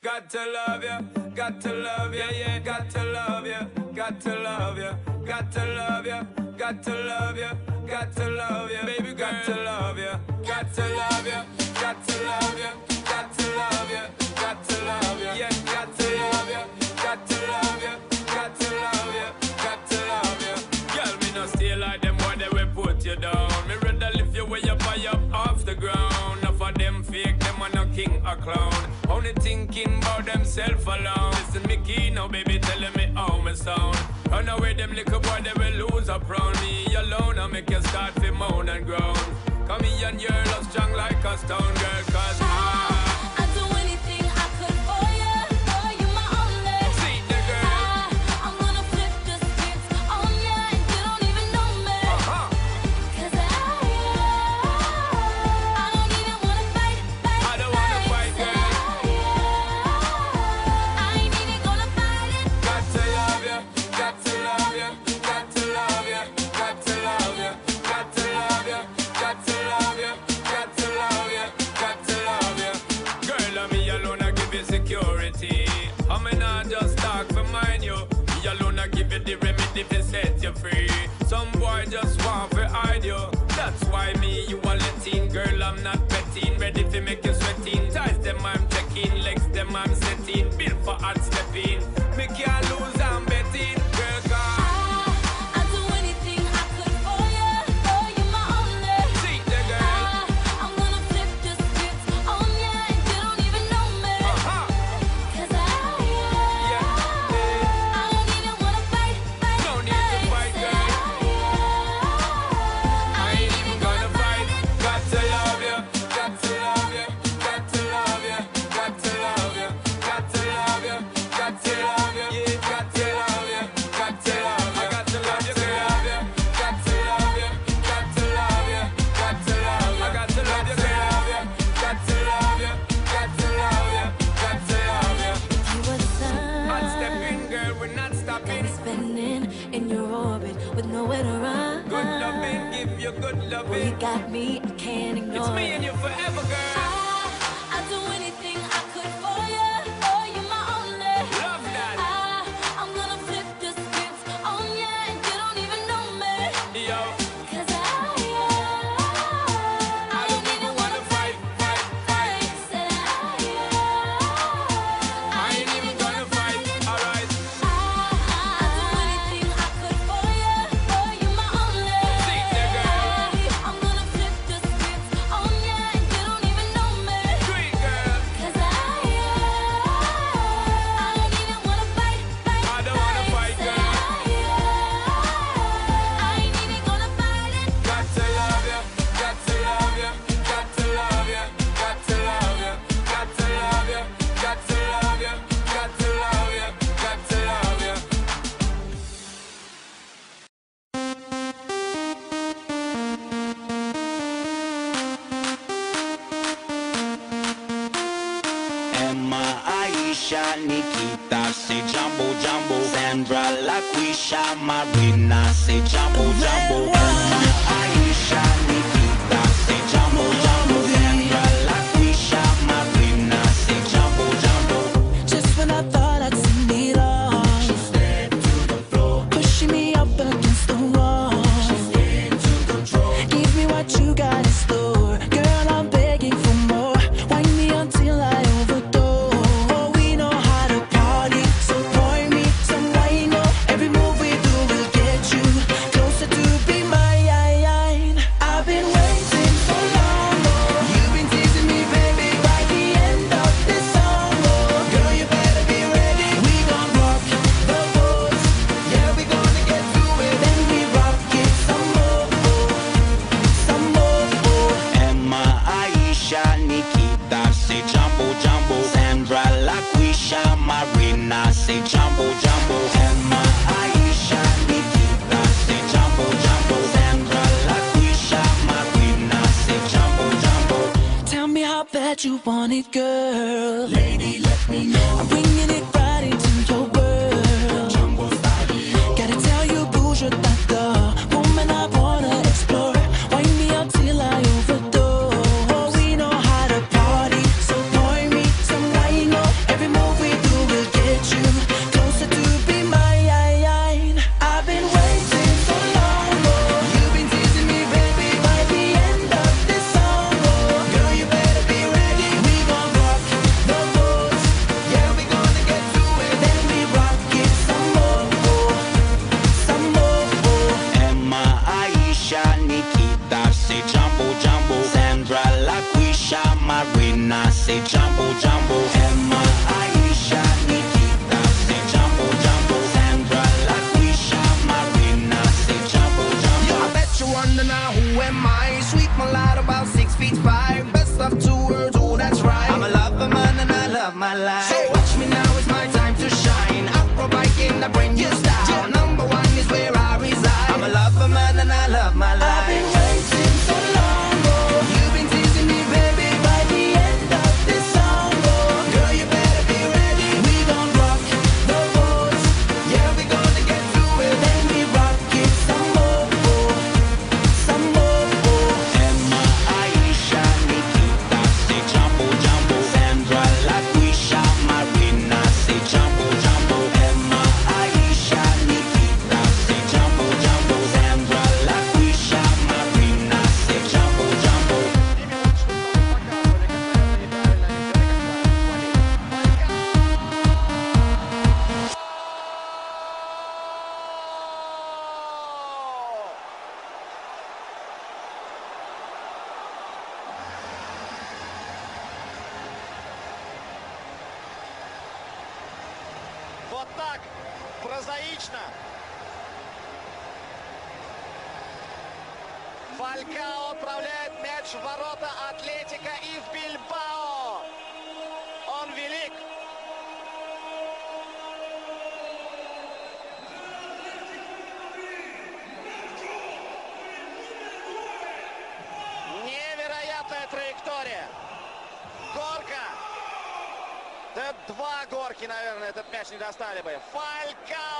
Got to love you, got to love you, yeah, got to love you, got to love you, got to love you, got to love you, got to love you, baby, got to love you, got to love you, got to love you, got to love you, got to love you, yeah, got to love you, got to love you, got to love you, got to love you. Girl, me no stay like them boy, they will put you down. Me rather lift you way up high up off the ground. Enough of them fake, them are no king or clown. Only thinking about themself alone. Listen me key now, baby, telling me how me sound. Run away them little boy, they will lose up round me alone. I make you start to moan and groan. Come here and your love strong like a stone, girl, cause I'd do anything I could for you. For you my only. See the girl. I'm gonna flip the script on ya and you don't even know me. Cause I don't even wanna fight. I don't wanna fight, girl. I ain't even gonna fight it. Got to love you, got to love you, got to love you, got to love you, got to love you, got to love you, got to love you, got to love you. Girl, I'm me alone, I give you security. I may not just talk for mine, you. Me alone, I give you the remedy to set you free. Some boy just want to hide you. That's why me, you are letting. Girl, I'm not betting. Ready to make you sweating. Ties them, I'm checking. Legs them, I'm setting. Built for hard stepping. Me can't lose, I'm betting. Girl, God. I'd do anything I could for you. For you my only. See the girl. I'm gonna flip the script on ya and you don't even know me. Cause I don't even wanna fight. No need to fight, girl. I ain't even gonna fight. Got to love you, got to love you, got to love you, got to love you, got to love you, got to love you, yeah, got to love you, got to love you, got to love you, girl. Got to love you, got to love you, got to love you, got to love you, girl. Got to love you, got to love you, got to love you. You were the sun. Hot stepping, girl, we're not stopping. Spinning in your orbit with nowhere to run. Good loving, give you good You loving. got me, I can't ignore It's me it. and you forever, girl. I'd do anything I could for you. For you my only. Love that. I'm gonna flip the script on ya and you don't even know me. Yo, Cause I don't even wanna fight. Said I ain't even gonna fight. Alright, I'd do anything I could for you. For you my only. see the girl. I'm gonna flip the script on ya and you don't even know me. Sweet girl. Cause I don't even wanna fight. I don't wanna fight, girl. I ain't even gonna fight it. Got to love you, got to love you, got to love you, got to love you, got to love you, got to love you, got to love you, got to love you. Emma, Aisha, Nikita, say Jumbo Jumbo. Sandra, Laquisha, Marina, say Jumbo Jumbo. Emma, Aisha, Nikita, say Jumbo Jumbo. Sandra, Laquisha, Marina, say Jumbo Jumbo. Just when I thought I'd seen it all, She stepped to the floor. pushing me up against the wall. She's into control. Give me what you got in store, girl. I'm begging for more. Wind me until I overdose. Oh, we know how to party, so pour me some wine. Oh, every move we do will get you closer to be mine. I've been waiting so long. Oh, you've been teasing me, baby. By the end of this song, oh, girl, you better be ready. We gon' rock the boat. Yeah, we gonna get through it. Then we rock it some more, some more. Emma, Aisha, Nikita, say Jumbo Jumbo. Sandra, Laquisha, Marina, say Jumbo Jumbo. Emma, Aisha, Nikita, say Jumbo Jumbo. Sandra, Laquisha, Marina, say Jumbo Jumbo. Tell me how bad you want it, girl. Lady, let me know. I'm bringing it right into your world. Jumbo style. Gotta tell you, bouge that the woman I wanna explore. Wind me up till I overdose. Oh, we know how to party, so pour me some wine. Oh, every say jumbo, jumbo. Emma, Aisha, Nikita, say jumbo, jumbo. Sandra, Laquisha, Marina, say jumbo, jumbo. I bet you wonder now who am I? Sweet mulatto, about 6'5". Best of two worlds, oh that's right. I'm a lover man and I love my life. So watch me now, it's my time to shine. Acrobat in the brand new style. Number one is where I reside. I'm a lover man and I love my life. I've been waiting so long, oh. You've been teasing me, baby. By the end of this song, oh. Girl, you better be ready. We gon' rock the boat. Yeah, we gonna get through it. Then we rock it some more, oh. Some more, oh. Emma, Aisha, Nikita, say jumbo, jumbo. Sandra, Laquisha, Marina, say jumbo, jumbo. Emma, Aisha, Nikita, say jumbo, jumbo. Sandra, Laquisha, Marina, say jumbo, jumbo. Вот так, прозаично. Фалькао отправляет мяч в ворота Атлетика и в Бильбао. Он велик. Невероятная траектория. Горка. Да два горки, наверное, этот мяч не достали бы. Фалькао!